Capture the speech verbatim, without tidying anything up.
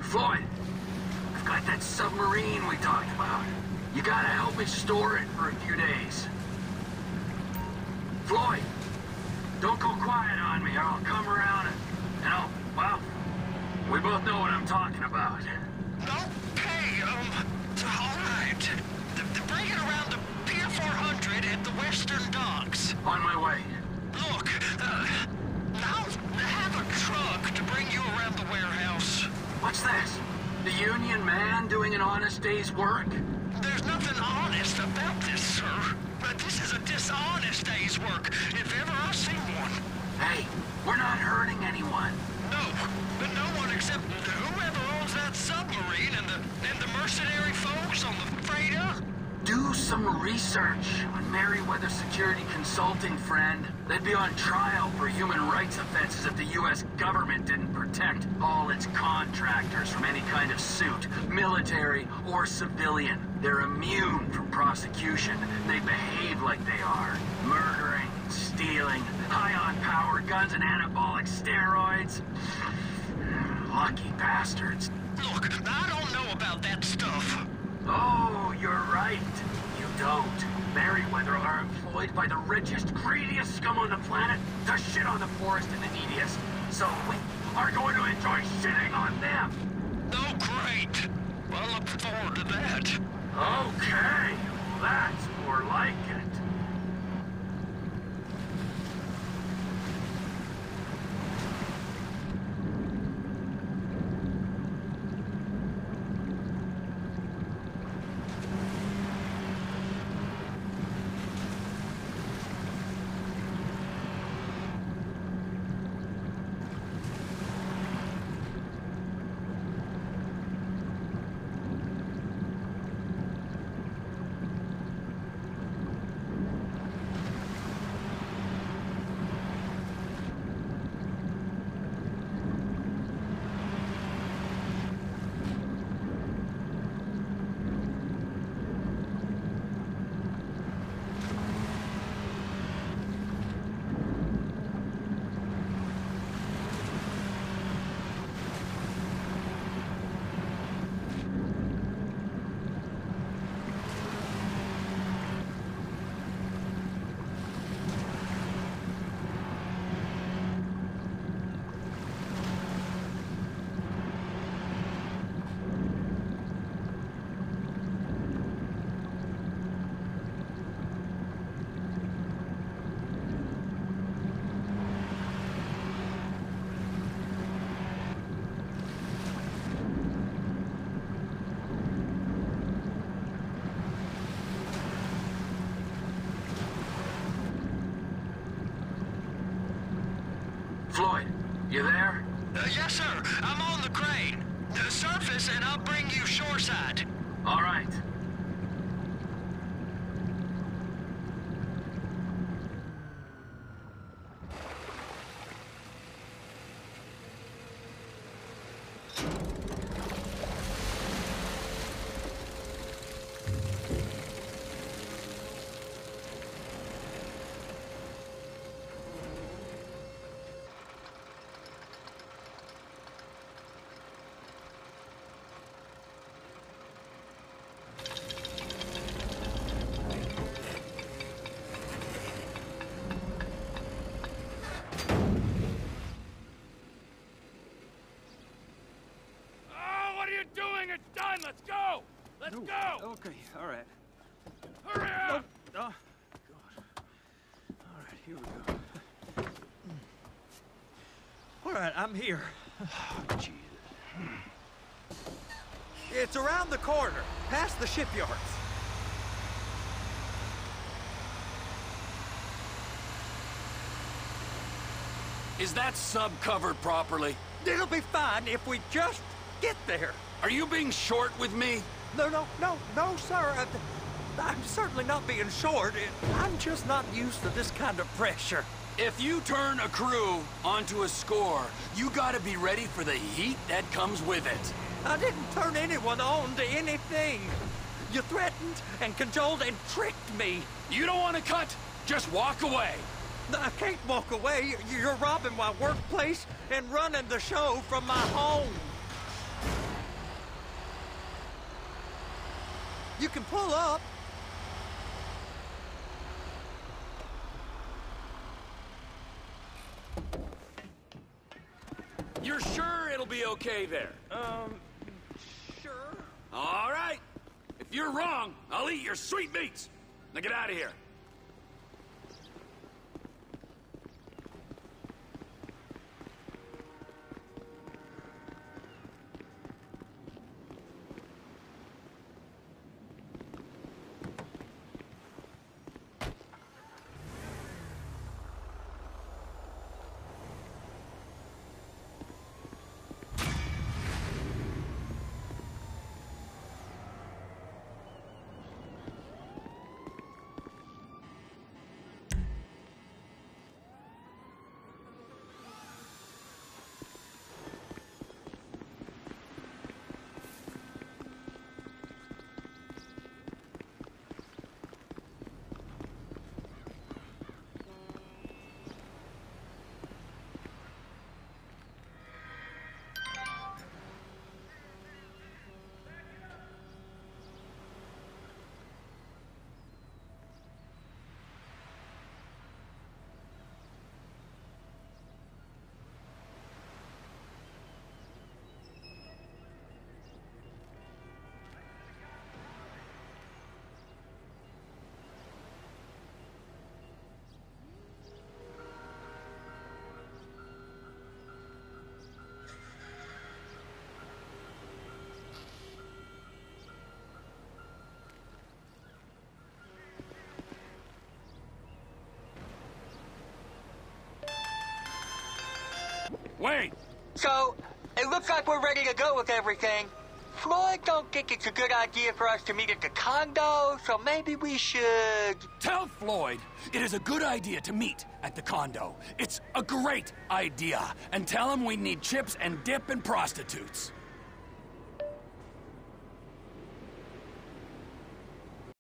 Floyd, I've got that submarine we talked about. You gotta help me store it for a few days. Floyd, don't go quiet on me or I'll come around and, and I'll, well, we both know what I'm talking about. Okay, um, all right. The, the bring it around to Pier four hundred at the Western Docks. On my way. Look, uh, I'll have a truck to bring you around the warehouse. What's this? The union man doing an honest day's work? There's nothing honest about this, sir. But this is a dishonest day's work, if ever I've seen one. Hey, we're not hurting anyone. No, but no one except whoever owns that submarine and the and the mercenary folks on the freighter. Do some research on Merryweather Security Consulting, friend. They'd be on trial for human rights offenses if the U S government didn't protect all its contractors from any kind of suit, military or civilian. They're immune from prosecution. They behave like they are. Murdering, stealing, high on power guns and anabolic steroids. Lucky bastards. Look, I don't know about that stuff. Oh, you're right. You don't. Merryweather are employed by the richest, greediest scum on the planet to shit on the poorest and the neediest. So we are going to enjoy shitting on them. Oh, great. Well, I look forward to that. Okay, that's more like it. Floyd, you there? Uh, yes, sir. I'm on the crane. The surface, and I'll bring you shoreside. All right. Doing it's done. Let's go. Let's no. go. Okay, all right. Hurry up. No. Oh, God. All right, here we go. All right, I'm here. Oh, Jesus. It's around the corner, past the shipyards. Is that sub covered properly? It'll be fine if we just get there. Are you being short with me? No, no, no, no, sir. I, I'm certainly not being short. I'm just not used to this kind of pressure. If you turn a crew onto a score, you gotta be ready for the heat that comes with it. I didn't turn anyone on to anything. You threatened and cajoled and tricked me. You don't want to cut? Just walk away. I can't walk away. You're robbing my workplace and running the show from my home. You can pull up. You're sure it'll be okay there? Um, sure. All right. If you're wrong, I'll eat your sweetmeats. Now get out of here. Wait! So, it looks like we're ready to go with everything. Floyd don't think it's a good idea for us to meet at the condo, so maybe we should... Tell Floyd it is a good idea to meet at the condo. It's a great idea. And tell him we need chips and dip and prostitutes.